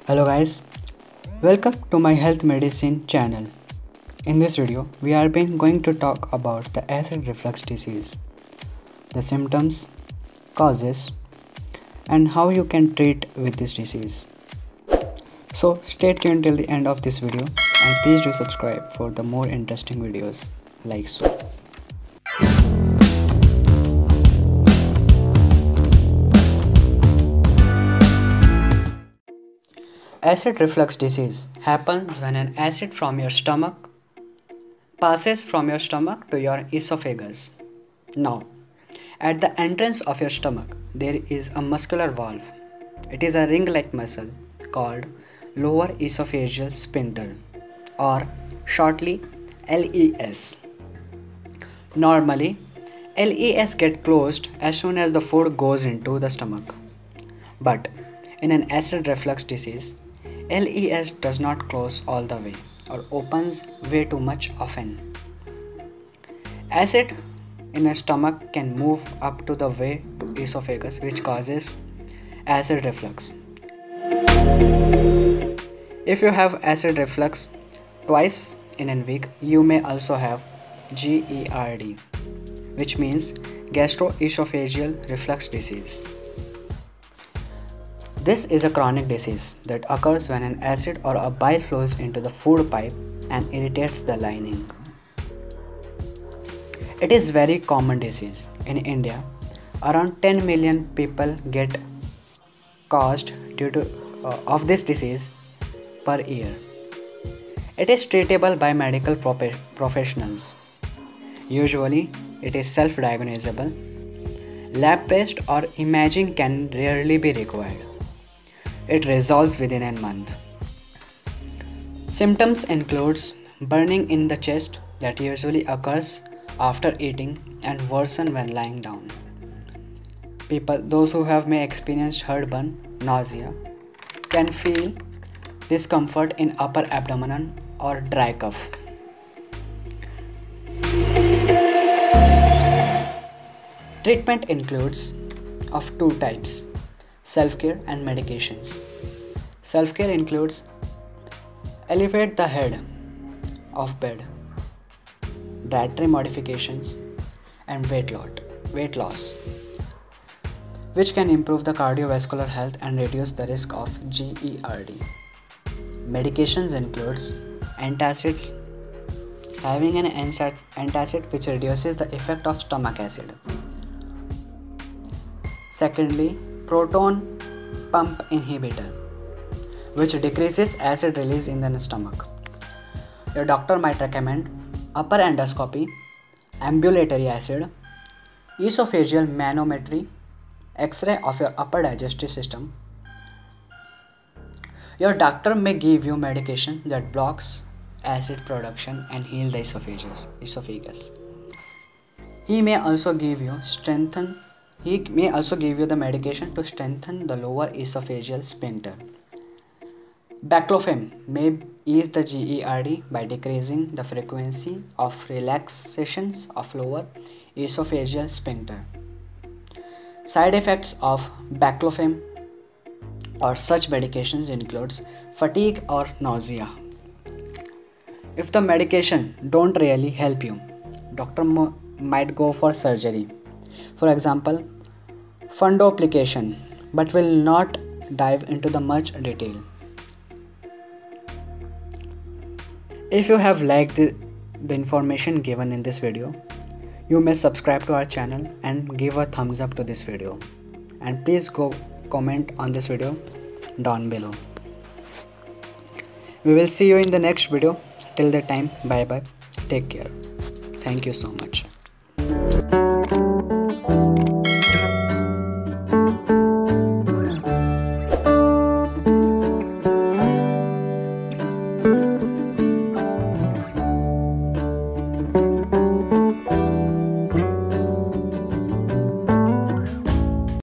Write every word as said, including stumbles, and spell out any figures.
Hello guys, welcome to my health medicine channel. In this video, we are been going to talk about the acid reflux disease, the symptoms, causes, and how you can treat with this disease. So stay tuned till the end of this video and please do subscribe for the more interesting videos like so. Acid reflux disease happens when an acid from your stomach passes from your stomach to your esophagus. Now, at the entrance of your stomach, there is a muscular valve. It is a ring-like muscle called lower esophageal sphincter, or shortly L E S. Normally, L E S gets closed as soon as the food goes into the stomach. But in an acid reflux disease, L E S does not close all the way or opens way too much often. Acid in a stomach can move up to the way to esophagus, which causes acid reflux. If you have acid reflux twice in a week, you may also have G E R D, which means gastroesophageal reflux disease. This is a chronic disease that occurs when an acid or a bile flows into the food pipe and irritates the lining. It is a very common disease. In India, around ten million people get caused due to uh, of this disease per year. It is treatable by medical prof- professionals. Usually, it is self-diagnosable. Lab-based or imaging can rarely be required. It resolves within a month. Symptoms includes burning in the chest that usually occurs after eating and worsen when lying down. People, those who have may experienced heartburn, nausea, can feel discomfort in upper abdomen or dry cough. Treatment includes of two types: self-care and medications. Self-care includes elevate the head of bed, dietary modifications, and weight loss, weight loss, which can improve the cardiovascular health and reduce the risk of G E R D. Medications includes antacids, having an antacid which reduces the effect of stomach acid. Secondly, proton pump inhibitor, which decreases acid release in the stomach. Your doctor might recommend upper endoscopy, ambulatory acid, esophageal manometry, X-ray of your upper digestive system. Your doctor may give you medication that blocks acid production and heal the esophagus. esophagus. He may also give you strengthen He may also give you the medication to strengthen the lower esophageal sphincter. Baclofen may ease the G E R D by decreasing the frequency of relaxations of lower esophageal sphincter. Side effects of baclofen or such medications includes fatigue or nausea. If the medication don't really help you, doctor mo- might go for surgery. For example, fundoplication, but will not dive into the much detail. If you have liked the, the information given in this video, you may subscribe to our channel and give a thumbs up to this video. And please go comment on this video down below. We will see you in the next video. Till the time, bye bye. Take care. Thank you so much.